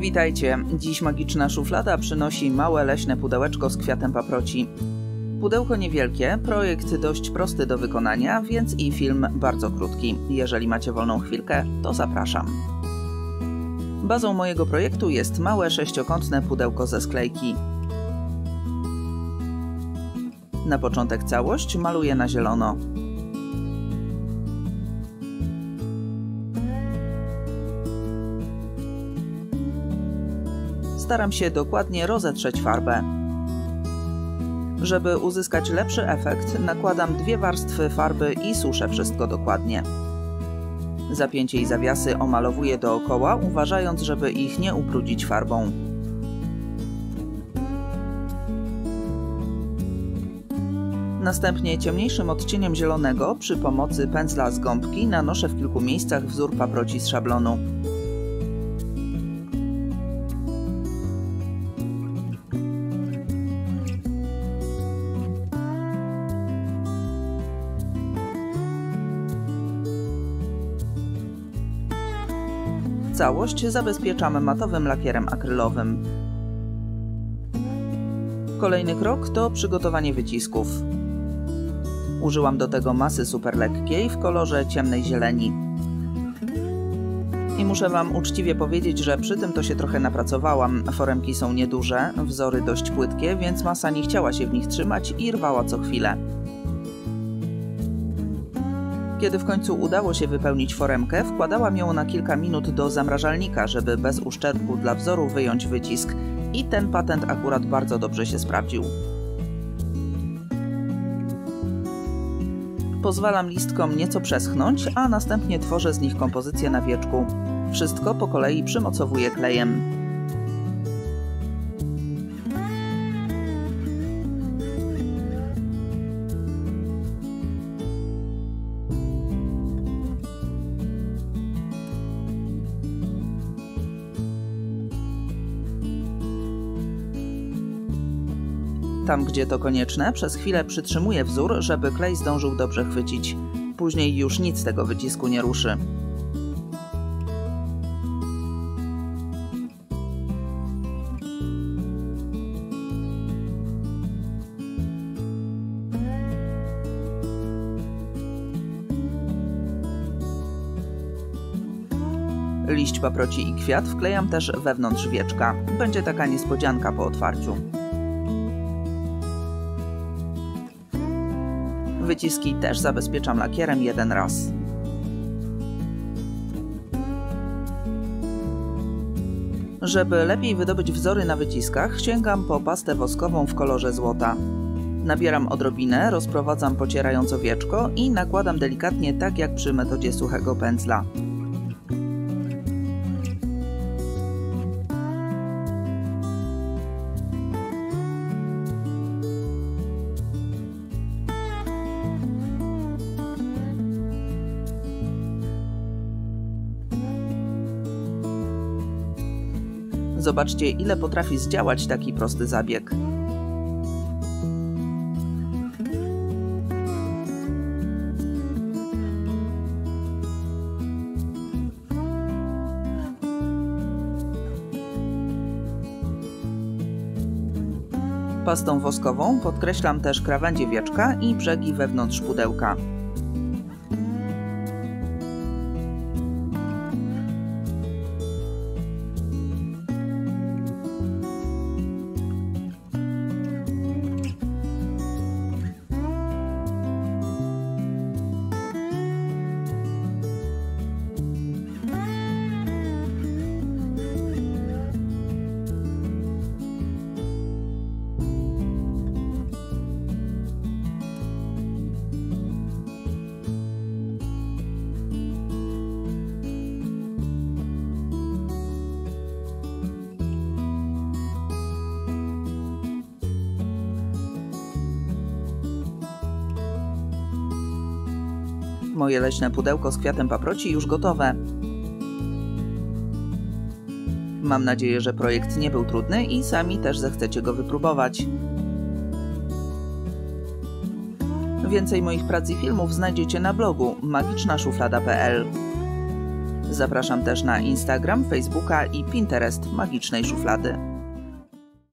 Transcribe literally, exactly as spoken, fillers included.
Witajcie! Dziś magiczna szuflada przynosi małe leśne pudełeczko z kwiatem paproci. Pudełko niewielkie, projekt dość prosty do wykonania, więc i film bardzo krótki. Jeżeli macie wolną chwilkę, to zapraszam. Bazą mojego projektu jest małe sześciokątne pudełko ze sklejki. Na początek całość maluję na zielono. Staram się dokładnie rozetrzeć farbę. Żeby uzyskać lepszy efekt, nakładam dwie warstwy farby i suszę wszystko dokładnie. Zapięcie i zawiasy omalowuję dookoła, uważając, żeby ich nie ubrudzić farbą. Następnie ciemniejszym odcieniem zielonego przy pomocy pędzla z gąbki nanoszę w kilku miejscach wzór paproci z szablonu. Całość zabezpieczamy matowym lakierem akrylowym. Kolejny krok to przygotowanie wycisków. Użyłam do tego masy super lekkiej w kolorze ciemnej zieleni. I muszę Wam uczciwie powiedzieć, że przy tym to się trochę napracowałam. Foremki są nieduże, wzory dość płytkie, więc masa nie chciała się w nich trzymać i rwała co chwilę. Kiedy w końcu udało się wypełnić foremkę, wkładałam ją na kilka minut do zamrażalnika, żeby bez uszczerbku dla wzoru wyjąć wycisk. I ten patent akurat bardzo dobrze się sprawdził. Pozwalam listkom nieco przeschnąć, a następnie tworzę z nich kompozycję na wieczku. Wszystko po kolei przymocowuję klejem. Tam, gdzie to konieczne, przez chwilę przytrzymuję wzór, żeby klej zdążył dobrze chwycić. Później już nic z tego wycisku nie ruszy. Liść paproci i kwiat wklejam też wewnątrz wieczka. Będzie taka niespodzianka po otwarciu. Wyciski też zabezpieczam lakierem jeden raz. Żeby lepiej wydobyć wzory na wyciskach, sięgam po pastę woskową w kolorze złota. Nabieram odrobinę, rozprowadzam pocierająco wieczko i nakładam delikatnie, tak jak przy metodzie suchego pędzla. Zobaczcie, ile potrafi zdziałać taki prosty zabieg. Pastą woskową podkreślam też krawędzie wieczka i brzegi wewnątrz pudełka. Moje leśne pudełko z kwiatem paproci już gotowe. Mam nadzieję, że projekt nie był trudny i sami też zechcecie go wypróbować. Więcej moich prac i filmów znajdziecie na blogu magiczna szuflada kropka p l. Zapraszam też na Instagram, Facebooka i Pinterest Magicznej Szuflady.